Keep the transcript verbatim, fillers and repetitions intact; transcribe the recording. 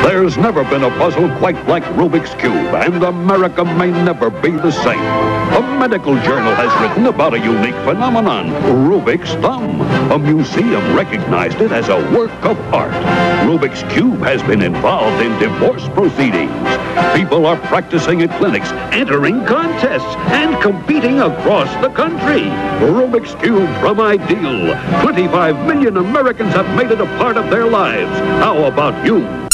There's never been a puzzle quite like Rubik's Cube, and America may never be the same. A medical journal has written about a unique phenomenon, Rubik's thumb. A museum recognized it as a work of art. Rubik's Cube has been involved in divorce proceedings. People are practicing at clinics, entering contests, and competing across the country. Rubik's Cube from Ideal. twenty-five million Americans have made it a part of their lives. How about you?